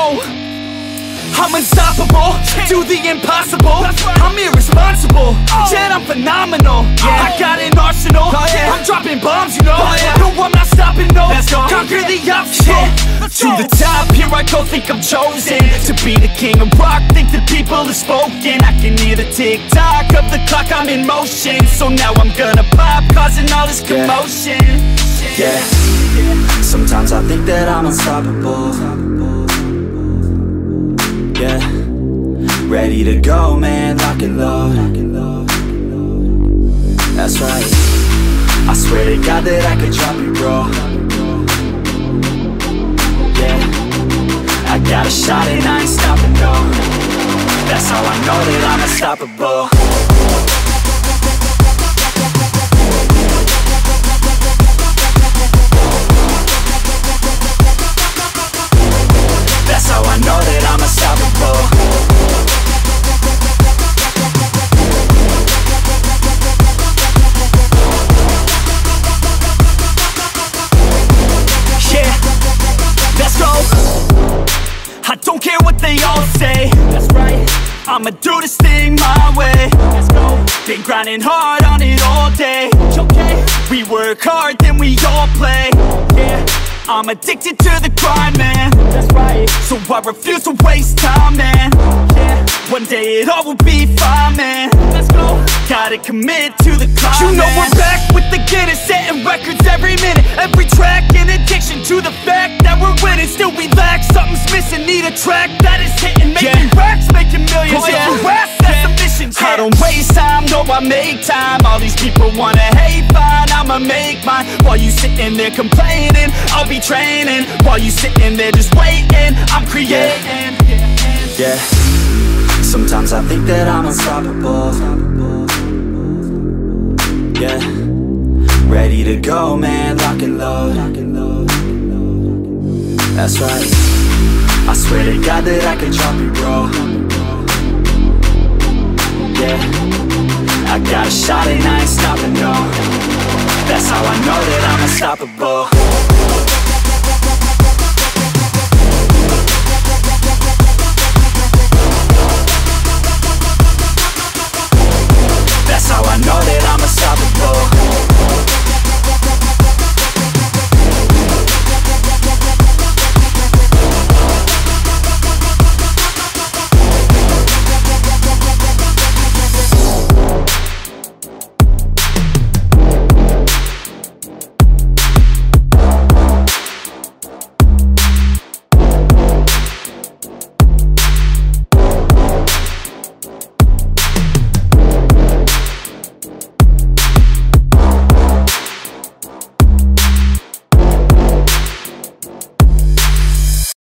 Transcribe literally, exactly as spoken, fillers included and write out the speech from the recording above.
go. I'm unstoppable, do the impossible. I'm irresponsible, yet I'm phenomenal. I got an arsenal, I'm dropping bombs, you know. No, I'm not stopping, no. Conquer the obstacle. To the top, here I go, think I'm chosen to be the king of rock, think the people have spoken. I can hear the tick-tock of the clock, I'm in motion. So now I'm gonna pop, causing all this commotion. Yeah, sometimes I think that I'm unstoppable. Yeah, ready to go, man, lock and load. That's right, I swear to God that I could drop you, bro. Yeah, I got a shot and I ain't stopping, no. That's how I know that I'm unstoppable. That's how I know that I'm unstoppable. Yeah, let's go. I don't care what they all say. That's right, I'ma do this thing my way. Let's go. Been grinding hard on it all day. Okay, we work hard, then we all play. Yeah, I'm addicted to the grind, man. That's right, so I refuse to waste time, man. Yeah, one day it all will be fine, man. Let's go. Gotta commit to the climb, you know, man. We're back with the Guinness, setting records every minute, every track. In addiction to the fact that we're winning, still we lack, something's missing. Need a track that is hitting, making yeah. racks, making millions. Oh, yeah. So rap, that's yeah. the mission. Yeah. I don't waste time, no, I make time. All these people wanna hate, fine, I'ma make mine. While you sitting there complaining, I'll be training. While you sitting there just waiting, I'm creating. Yeah, yeah. Sometimes I think that I'm unstoppable. Yeah, ready to go, man, lock and load. That's right, I swear to God that I could drop you, bro. Yeah, I got a shot and I ain't stopping, no. That's how I know that I'm unstoppable.